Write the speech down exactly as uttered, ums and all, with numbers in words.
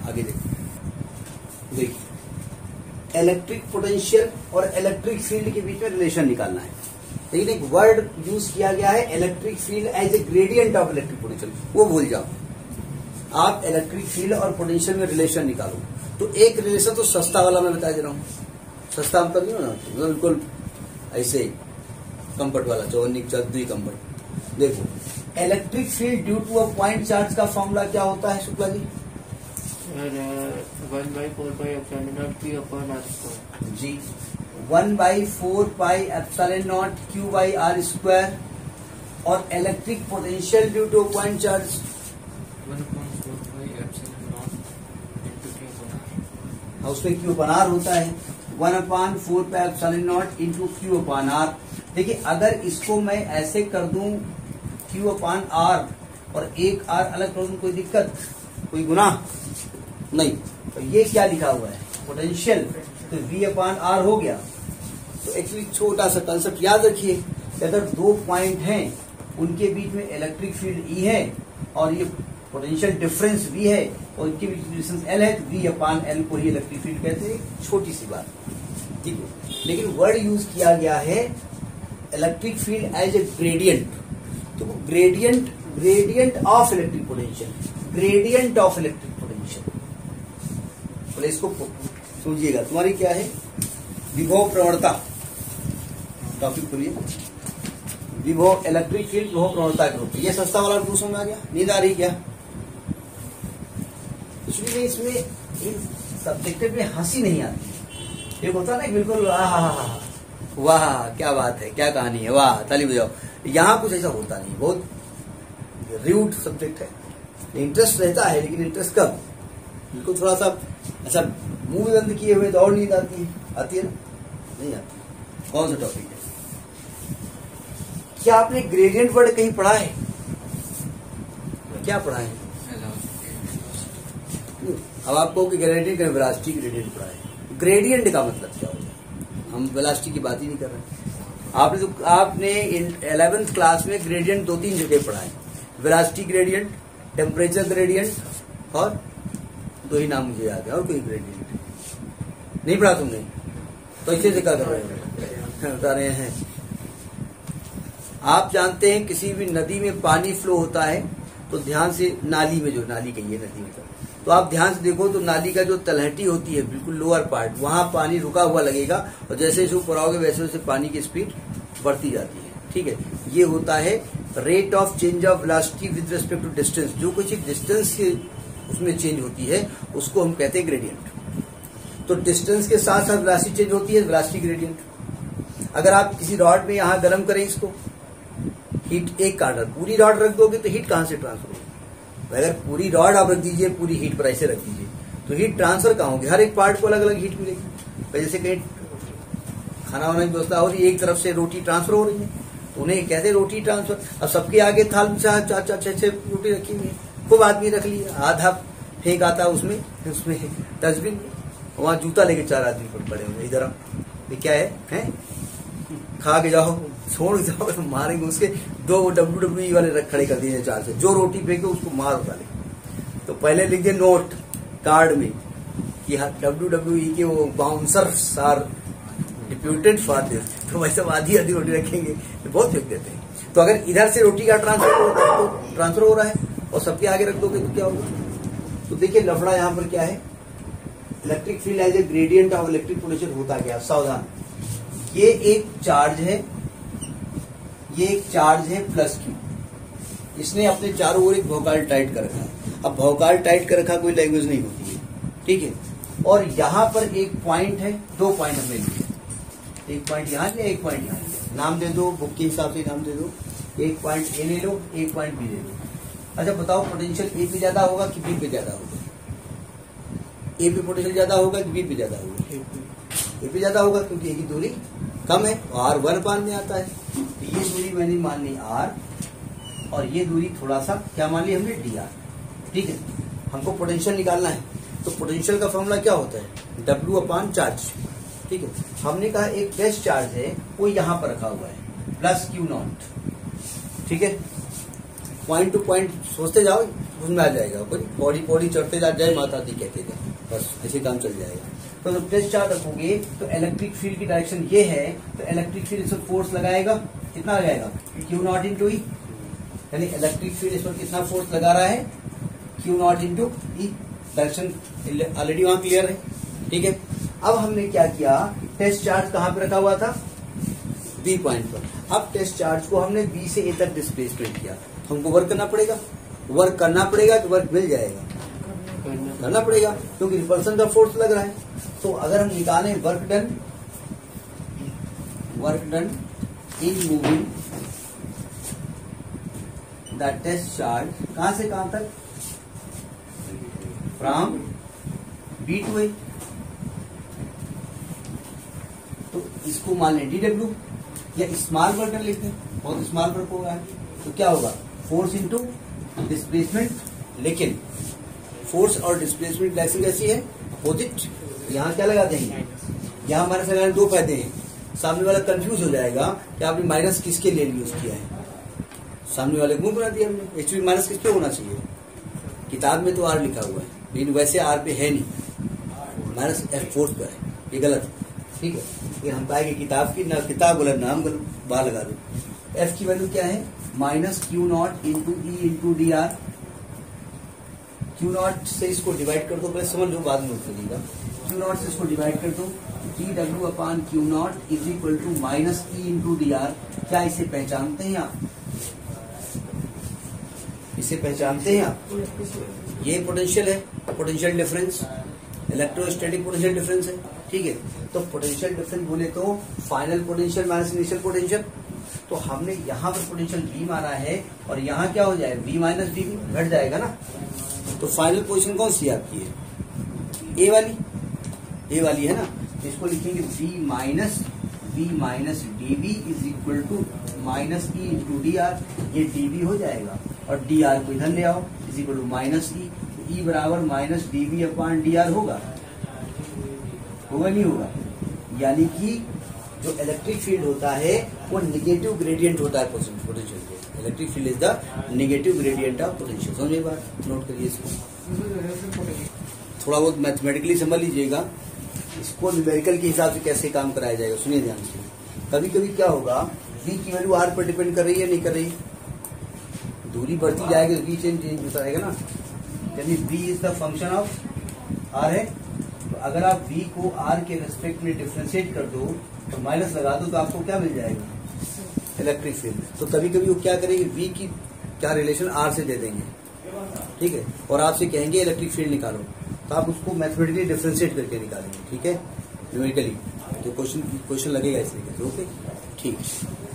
आगे देखो, देखिए इलेक्ट्रिक पोटेंशियल और इलेक्ट्रिक फील्ड के बीच में रिलेशन निकालना है। लेकिन एक वर्ड यूज किया गया है electric field as a gradient of electric potential, वो भूल जाओ। आप इलेक्ट्रिक फील्ड और पोटेंशियल में रिलेशन निकालो। तो एक रिलेशन तो सस्ता वाला मैं बता दे रहा हूँ, सस्ता मतलब नहीं होना तो बिल्कुल ऐसे कंफर्ट वाला चौवन्नी चौधरी कंफर्ट। देखो electric field due to a point charge का फॉर्मूला क्या होता है Shukla ji? One by four pi epsilon naught q upon r square. जी one by four pi epsilon naught q by r square. और electric potential due to point charge one upon four pi epsilon naught into q upon r. उसमें q upon r होता है, one upon four pi epsilon naught into q upon r. देखिए अगर इसको मैं ऐसे कर दूं क्यू अपॉन आर और एक आर अलग कर दूं, कोई दिक्कत, कोई गुनाह नहीं। तो ये क्या लिखा हुआ है पोटेंशियल, तो वी अपॉन आर हो गया। तो एक्चुअली छोटा सा कंसेप्ट याद रखिए, अगर दो पॉइंट हैं उनके बीच में इलेक्ट्रिक फील्ड ई है और ये पोटेंशियल डिफरेंस वी है और इनके बीच में डिस्टेंस एल है, तो वी अपॉन एल को ही इलेक्ट्रिक फील्ड कहते हैं। छोटी सी बात, ठीक है। लेकिन वर्ड यूज किया गया है electric field as a gradient. तो gradient gradient of electric potential, gradient of electric potential. बोले इसको समझिएगा, तुम्हारी क्या है विभव प्रवणता, टॉपिक खोलिए विभव इलेक्ट्रिक फील्ड विभव प्रवणता के रूप में। ये सस्ता वाला रूप समझ आ गया? नींद आ रही क्या? इसलिए इसमें इन सब्जेक्ट में हंसी नहीं आती। एक होता ना बिल्कुल वाह वाह क्या बात है, क्या कहानी है, वाह ताली बजाओ। यहाँ कुछ ऐसा होता नहीं, बहुत र्यूड सब्जेक्ट है। इंटरेस्ट रहता है लेकिन इंटरेस्ट कब, बिल्कुल थोड़ा सा ऐसा मुंह बंद किए हुए तो और नींद आती है, आती है ना? नहीं आती। कौन सा टॉपिक है? क्या आपने ग्रेडियंट वर्ड कहीं पढ़ा है? क्या पढ़ा है? अब आपको ग्रेडियंट वेलोसिटी ग्रेडियंट पढ़ा है। ग्रेडियंट का मतलब क्या होता है? हम वेलोसिटी की बात ही नहीं कर रहे। आपने तो आपने इलेवेंथ क्लास में ग्रेडियंट दो तीन जगह पढ़ा है, वेलोसिटी ग्रेडियंट, टेम्परेचर ग्रेडियंट और दो ही नाम मुझे याद है, और कोई ग्रेडियंट नहीं पढ़ा तुमने? तो इसे से क्या कर रहे हैं, बता रहे हैं। आप जानते हैं किसी भी नदी में पानी फ्लो होता है तो ध्यान से, नाली में जो नाली कही है नदी में, तो आप ध्यान से देखो तो नाली का जो तलहटी होती है बिल्कुल लोअर पार्ट, वहां पानी रुका हुआ लगेगा और जैसे जैसे ऊपर आओगे वैसे वैसे पानी की स्पीड बढ़ती जाती है, ठीक है। ये होता है rate of change of velocity with respect to distance. जो कुछ डिस्टेंस के उसमें चेंज होती है उसको हम कहते हैं ग्रेडियंट। तो डिस्टेंस के साथ साथ वेलोसिटी चेंज होती है, वेलोसिटी ग्रेडियंट। अगर आप किसी रॉड में यहां गर्म करें इसको, हीट एक कार्डर पूरी रॉड रख दोगे तो हीट कहां से ट्रांसफर होगी? अगर पूरी रॉड आप रख दीजिए, पूरी हीट पर ऐसे रख दीजिए तो हीट ट्रांसफर कहां होगी? हर एक पार्ट को अलग अलग हीट मिलेगी। जैसे कहीं खाना वाना की व्यवस्था हो रही है, एक तरफ से रोटी ट्रांसफर हो रही है तो उन्हें कहते हैं रोटी ट्रांसफर। अब सबके आगे थाल में चार चार चार छह छह रोटी रखी हुई है, खूब आदमी रख लिया, आधा फेंक आता उसमें उसमें डस्टबिन में, वहां जूता लेके चार आदमी पड़े हुए, इधर ये क्या है, है? खा के जाओ, छोड़ जाओ तो मारेंगे। उसके दो डब्ल्यू डब्ल्यू ई वाले खड़े कर दिए चार से, जो रोटी फेंके उसको मार डाले। तो पहले लिख दिए नोट कार्ड में कि डब्ल्यू डब्ल्यू ई के वो bouncers are deputed for this, तो वैसे आधी आधी रोटी रखेंगे तो बहुत फेंक देते हैं। तो अगर इधर से रोटी का ट्रांसफर हो रहा है तो ट्रांसफर हो रहा है और सबके आगे रख दोगे तो क्या होगा? तो देखिए लफड़ा यहाँ पर क्या है, electric field as a gradient of electric potential होता क्या? सावधान, ये एक चार्ज है, ये एक चार्ज है प्लस क्यू, इसने अपने चारों ओर एक भौकाल टाइट कर रखा है। अब भौकाल टाइट कर रखा कोई लैंग्वेज नहीं होती है, ठीक है। और यहां पर एक पॉइंट है, दो पॉइंट हमने लिए, एक पॉइंट यहां लिया, एक पॉइंट यहां लिया। नाम दे दो, बुक के हिसाब से नाम दे दो। एक पॉइंट ए ले लो, एक पॉइंट बी ले लो। अच्छा बताओ पोटेंशियल ए पे ज्यादा होगा कि बी पे ज्यादा होगा? ए पे पोटेंशियल ज्यादा होगा कि बी पे ज्यादा होगा? ए पे ज्यादा होगा, क्योंकि ए की दूरी कम है, आर वन पान में आता है। तो ये दूरी मैंने मान ली आर और ये दूरी थोड़ा सा क्या मान ली हमने, डी आर, ठीक है। हमको पोटेंशियल निकालना है तो पोटेंशियल का फॉर्मूला क्या होता है? डब्ल्यू अपान चार्ज, ठीक है। हमने कहा एक बेस्ट चार्ज है वो यहां पर रखा हुआ है प्लस क्यू नॉट, ठीक है। पॉइंट टू पॉइंट सोचते जाओ, उसमें आ जाएगा, कोई पौड़ी पौड़ी चढ़ते जा जाए माता दी कहते थे, बस ऐसे काम चल जाएगा। तो जब टेस्ट चार्ज रखोगे तो इलेक्ट्रिक फील्ड की डायरेक्शन ये है, तो इलेक्ट्रिक फील्ड इस पर फोर्स लगाएगा, कितना लगाएगा, क्यू नॉट इंटू ई, यानी इलेक्ट्रिक फील्ड इस पर कितना फोर्स लगा रहा है, q naught into E. Direction already वहां क्लियर है, ठीक है। अब हमने क्या किया, टेस्ट चार्ज कहाँ पे रखा हुआ था, बी पॉइंट पर। अब टेस्ट चार्ज को हमने बी से ए तक डिस्प्लेसमेंट किया, हमको वर्क करना पड़ेगा, वर्क करना पड़ेगा कि वर्क मिल जाएगा, करना पड़ेगा, क्योंकि रिपल्सन का फोर्स लग रहा है। तो अगर हम निकालें work done, work done in moving the test charge, कहां से कहां तक, फ्रॉम बी टू ए, तो इसको मान लें डी डब्ल्यू, या स्मॉल वर्क डन लिखते हैं, बहुत स्मॉल वर्क होगा, तो क्या होगा, फोर्स इंटू डिस्प्लेसमेंट। लेकिन फोर्स और डिस्प्लेसमेंट डायरेक्शन कैसी है, अपोजिट। यहाँ क्या लगा देंगे, यहाँ हमारे लगाने दो फायदे हैं, सामने वाला कंफ्यूज हो जाएगा कि आपने माइनस किसके लिए यूज किया है, सामने वाले को मुंह बना दिया हमने, एक्चुअली माइनस किस पे होना चाहिए, किताब में तो आर लिखा हुआ है, लेकिन वैसे आर पे है नहीं, माइनस एफ फोर्स पे है, ये गलत है, ठीक है। ये हम पाएंगे किताब की ना, किताब गलत, नाम गलत, बाहर लगा दो। एफ की वैल्यू क्या है, minus q naught into E into D R. Q naught से इसको डिवाइड कर दो, पहले समझ लो बाद में करिएगा। क्यू नॉट से इसको डिवाइड कर दो, D W upon q naught is equal to minus E into D R. क्या इसे पहचानते हैं आप, इसे पहचानते हैं आप, ये पोटेंशियल है, potential difference, electrostatic potential difference है, ठीक है। तो पोटेंशियल डिफरेंस बोले तो final potential minus initial potential, तो हमने यहाँ पर पोटेंशियल V माना है, और यहाँ क्या हो जाएगा, V माइनस डी घट जाएगा ना। तो फाइनल पोजीशन कौन सी आपकी है, ए वाली, ए वाली है ना, तो इसको लिखेंगे V minus V minus D V is equal to minus E into D R. ये डी बी हो जाएगा, और डी आर को इधर ले आओ, is equal to minus E, E बराबर minus D V upon D R होगा, होगा नहीं होगा, यानी कि जो इलेक्ट्रिक फील्ड होता है वो निगेटिव ग्रेडियंट होता है पोटेंशियल के, electric field is the negative gradient of potential. समझिए बात, नोट करिए इसको, थोड़ा बहुत मैथमेटिकली समझ लीजिएगा, इसको न्यूमेरिकल के हिसाब से कैसे काम कराया जाएगा, सुनिए ध्यान से। कभी कभी क्या होगा, v की वैल्यू r पर डिपेंड कर रही है, नहीं कर रही, दूरी बढ़ती जाएगी तो v चेंज चेंज होता रहेगा ना, यानी v is the function of r है। तो अगर आप v को r के रेस्पेक्ट में डिफ्रेंशिएट कर दो, तो माइनस लगा दो, तो आपको क्या मिल जाएगा, इलेक्ट्रिक फील्ड। तो कभी कभी वो क्या करेंगे, v की क्या रिलेशन r से दे देंगे, ठीक है, और आपसे कहेंगे इलेक्ट्रिक फील्ड निकालो, तो आप उसको मैथमेटिकली डिफ्रेंशिएट करके निकालेंगे, ठीक है, न्यूमेरिकली। तो क्वेश्चन क्वेश्चन लगेगा इस तरीके से, ओके, ठीक है।